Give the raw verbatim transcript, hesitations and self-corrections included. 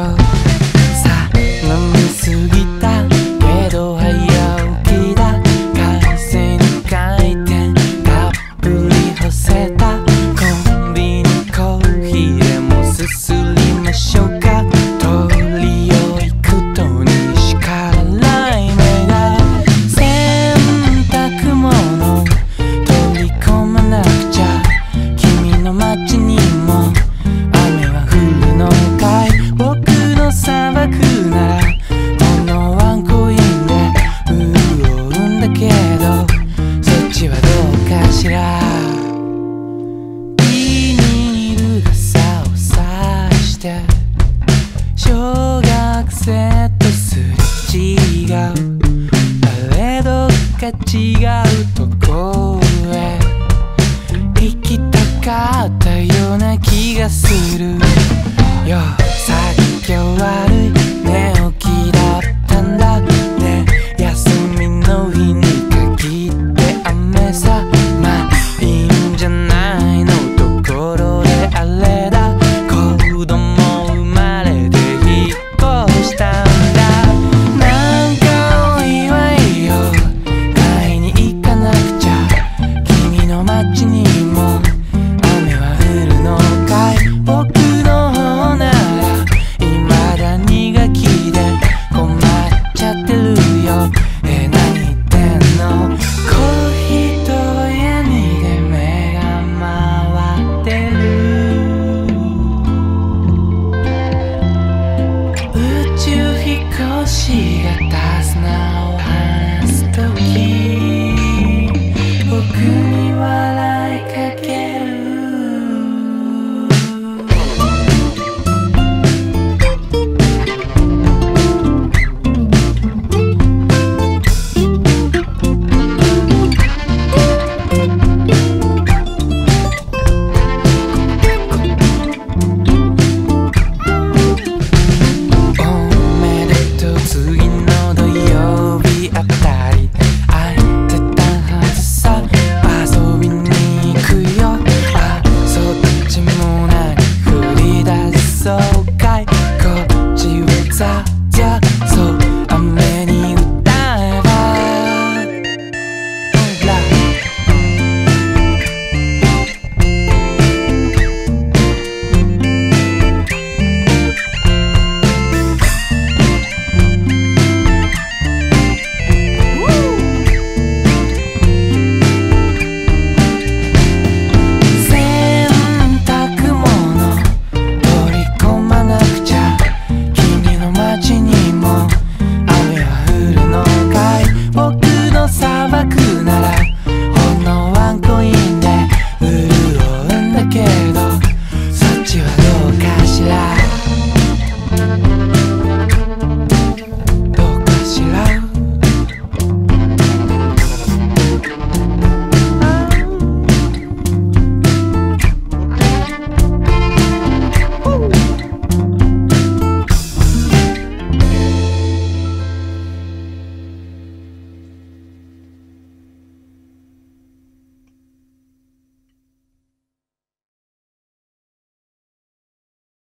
さあ飲みすぎたけど早起きだ回線回転たっぷり干せたコンビニコーヒーでもすすりましょうか鳥を行くと西から目が洗濯物取り込まなくちゃ君の街にも雨は降るのかい僕の砂漠ならほんのワンコインで潤うんだけどそっちはどうかしらビニール傘をさして小学生とすれ違うあれどっか違うとこへ行きたかったような気がするよさっき悪い寝起きだったんだね休みの日に限って雨さまあいいんじゃないのところであれだ子供生まれて引っ越したんだなんかお祝いを買いに行かなくちゃ君の街にも雨は降るのかい僕の方なら未だ苦きで困っちゃってるよえ何言ってんのコーヒーとヤニで目が回ってる宇宙飛行士が手綱を離すとき僕に笑いかけるおめでとう次の土曜日あたり空いてたはずさ遊びに行くよあそっちも何振り出そうかいこっちはザ